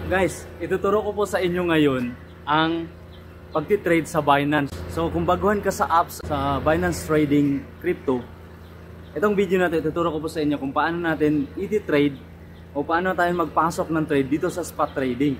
Guys, ituturo ko po sa inyo ngayon ang pagtitrade sa Binance. So kung baguhan ka sa apps sa Binance Trading Crypto, itong video na ito, ituturo ko po sa inyo kung paano natin i-trade o paano tayo magpasok ng trade dito sa spot trading.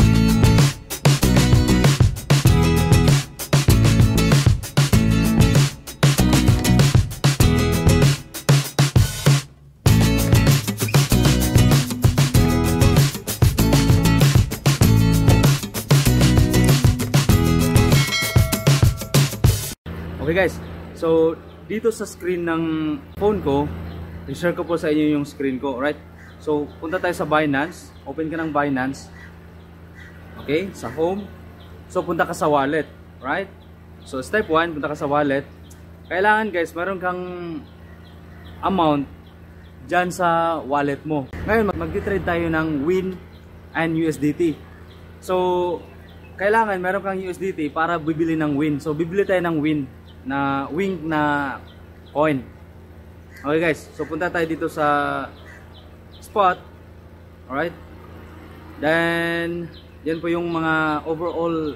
Okay guys, so dito sa screen ng phone ko, i-share ko po sa inyo yung screen ko, right? So punta tayo sa Binance, open ka ng Binance. Okay, sa home. So punta ka sa wallet, right? So step 1, punta ka sa wallet. Kailangan guys, meron kang amount dyan sa wallet mo. Ngayon mag-trade tayo ng WIN and USDT. So kailangan meron kang USDT para bibili ng WIN. So bibili tayo ng WIN na wing na coin. Okay guys, so punta tayo dito sa spot. Alright, then yan po yung mga overall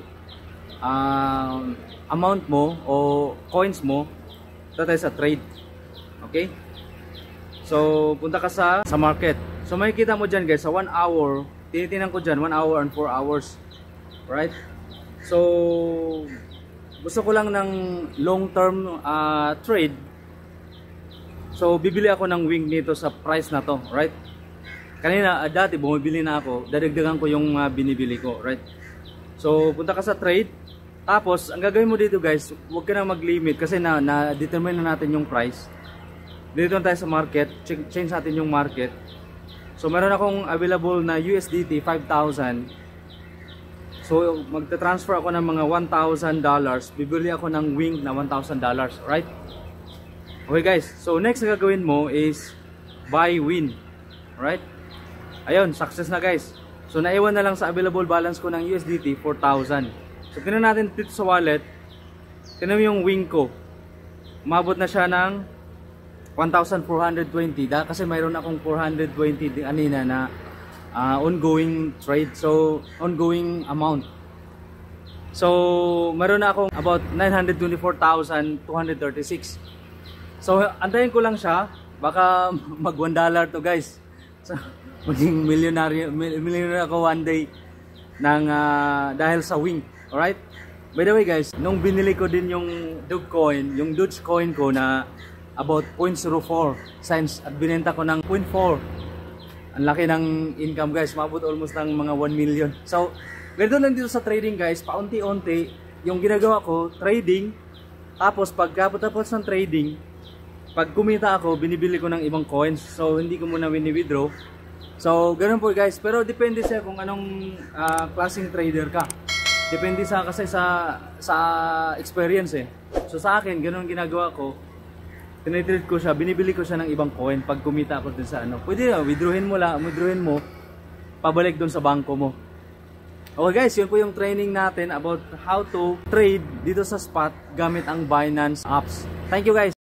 amount mo o coins mo. Punta tayo sa trade. Okay, so punta ka sa market. So makikita mo dyan guys, sa 1 hour, tinitingnan ko dyan 1 hour and 4 hours. Right, so gusto ko lang ng long term trade. So bibili ako ng wing nito sa price na to, right? Kanina dati bumibili na ako, dadagdagan ko yung binibili ko, right? So punta ka sa trade. Tapos ang gagawin mo dito guys, huwag ka na mag-limit kasi na-determine na natin yung price. Dito tayo sa market, change natin yung market. So meron akong available na USDT 5,000. So magta-transfer ako ng mga $1,000, bibili ako ng wing na $1,000, right? Okay guys, so next na gagawin mo is buy win, right? Ayun, success na guys. So naiwan na lang sa available balance ko ng USDT 4,000. So tingnan natin dito sa wallet. Tingnan mo yung wing ko. Umabot na siya ng 1,420 kasi mayroon akong 420 kanina na ongoing trade, so ongoing amount. So meron na akong about 924,236. So antayin ko lang siya, baka mag $1 to guys. So maging millionaire ako one day ng dahil sa wing. Alright, by the way guys, nung binili ko din yung Dogecoin ko na about 0.04 cents at binenta ko ng 0.4. Ang laki ng income guys, mabot almost ng mga 1 million. So, ganito lang dito sa trading guys, paunti-unti yung ginagawa ko, trading. Tapos pagkatapos ng trading, pag kumita ako, binibili ko ng ibang coins. So, hindi ko muna wini-withdraw. So, ganun po guys. Pero depende sa kung anong klaseng trader ka. Depende kasi sa experience eh. So, sa akin, ganun ginagawa ko. Tinitrade ko siya, binibili ko siya ng ibang coin pag kumita ako dun sa ano. Pwede na, withdrawin mo, pabalik dun sa bangko mo. Okay guys, yun po yung training natin about how to trade dito sa spot gamit ang Binance Apps. Thank you guys!